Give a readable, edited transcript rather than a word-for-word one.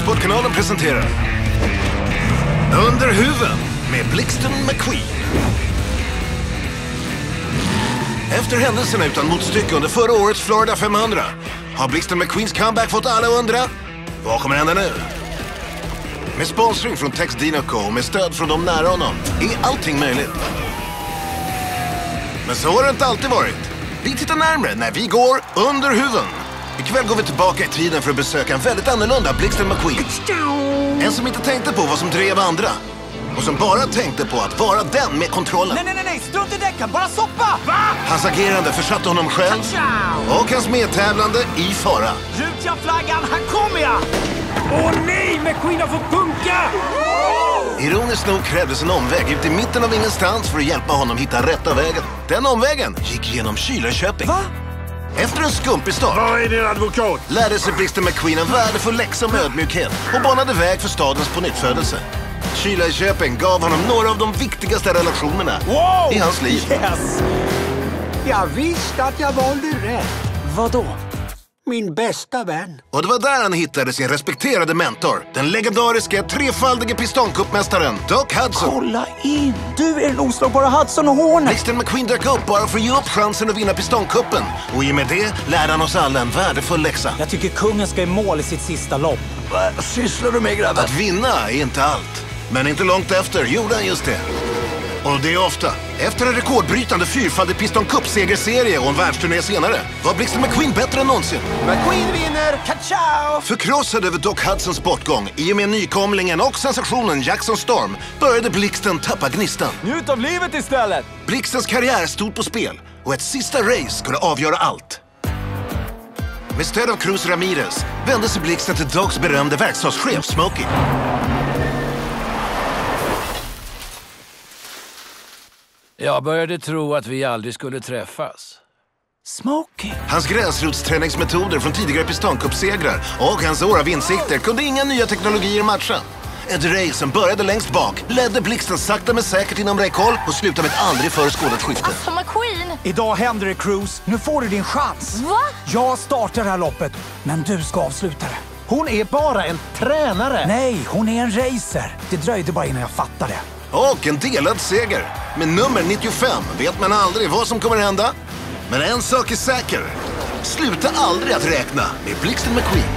Sportkanalen presenterar Under huven med Blixten McQueen. Efter händelserna utan motstycke under förra årets Florida 500 har Blixten McQueens comeback fått alla att undra: vad kommer hända nu? Med sponsring från Tex Dinoco och med stöd från de nära honom är allting möjligt. Men så har det inte alltid varit. Vi tittar närmare när vi går under huven. Ikväll går vi tillbaka i tiden för att besöka en väldigt annorlunda Blixten McQueen. En som inte tänkte på vad som drev andra. Och som bara tänkte på att vara den med kontrollen. Nej, strunt i däcken, bara soppa! Va? Hans agerande försatte honom själv och hans medtävlande i fara. Rut jag flaggan, här kommer jag! Åh nej, McQueen har fått punka! Ironiskt nog krävdes en omväg ut i mitten av ingenstans för att hjälpa honom hitta rätta vägen. Den omvägen gick genom Kylarköping. Va? Efter en skumpig start Vad är din advokat? lärde sig Blixten McQueen en värdefull läxa om ödmjukhet och banade väg för stadens pånyttfödelse. Kylarköping gav honom några av de viktigaste relationerna i hans liv. Yes! Jag visste att jag valde rätt. Vadå? Min bästa vän. Och det var där han hittade sin respekterade mentor, den legendariska trefaldige pistoncupmästaren Doc Hudson. Kolla in! Du är den oslagbara Hudson och Hornet! Blixten McQueen dök upp bara för att ge upp chansen att vinna pistonkuppen. Och i och med det lärde han oss alla en värdefull läxa. Jag tycker kungen ska i mål i sitt sista lopp. Vad sysslar du med, grabben? Att vinna är inte allt. Men inte långt efter gjorde han just det. Och det är ofta. Efter en rekordbrytande fyrfaldig pistoncup-segerserie och en världsturné senare var Blixten McQueen bättre än någonsin. McQueen vinner! Ka-ciao! Förkrossad över Doc Hudsons bortgång i och med nykomlingen och sensationen Jackson Storm började Blixten tappa gnistan. Njut av livet istället! Blixtens karriär stod på spel och ett sista race skulle avgöra allt. Med stöd av Cruz Ramirez vände sig Blixten till Docs berömde verkstadschef Smokey. Jag började tro att vi aldrig skulle träffas. Smokey! Hans gräsrotsträningsmetoder från tidigare pistoncupsegrar och hans år av insikter kunde inga nya teknologier matcha. Ett race som började längst bak ledde Blixten sakta men säkert inom räckhåll och slutade med ett aldrig förr skådat skifte. Alltså McQueen! Idag händer det, Cruz. Nu får du din chans. Va? Jag startar det här loppet, men du ska avsluta det. Hon är bara en tränare. Nej, hon är en racer. Det dröjde bara innan jag fattade det. Och en delad seger. Med nummer 95 vet man aldrig vad som kommer hända. Men en sak är säker. Sluta aldrig att räkna med Blixten McQueen.